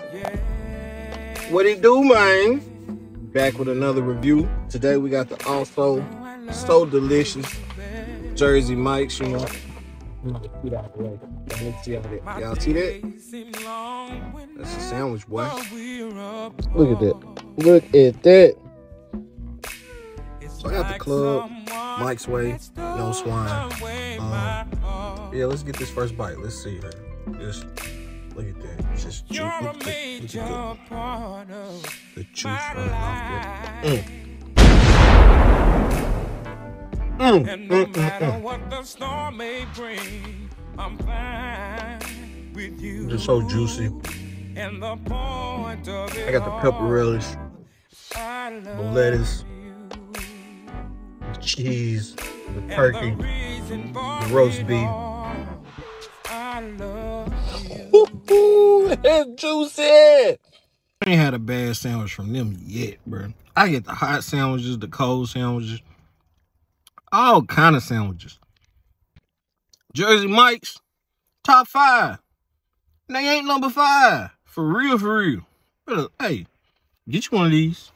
What it do, man? Back with another review. Today we got the also so delicious Jersey Mike's, you know. Y'all see that? That's a sandwich, boy. Look at that. Look at that. So I got the club, Mike's Way, no swine. Yeah, let's get this first bite. Let's see here. Just look at that. Just look at the juice running off there. And no matter what the storm may bring, I'm fine with you. Just so juicy. And the point of it I got the pepper relish, the lettuce, the cheese, the turkey, the roast beef. Ooh, that's juicy. I ain't had a bad sandwich from them yet, bro. I get the hot sandwiches, the cold sandwiches, all kind of sandwiches. Jersey Mike's, top 5. They ain't number 5. For real, for real. But, hey, get you one of these.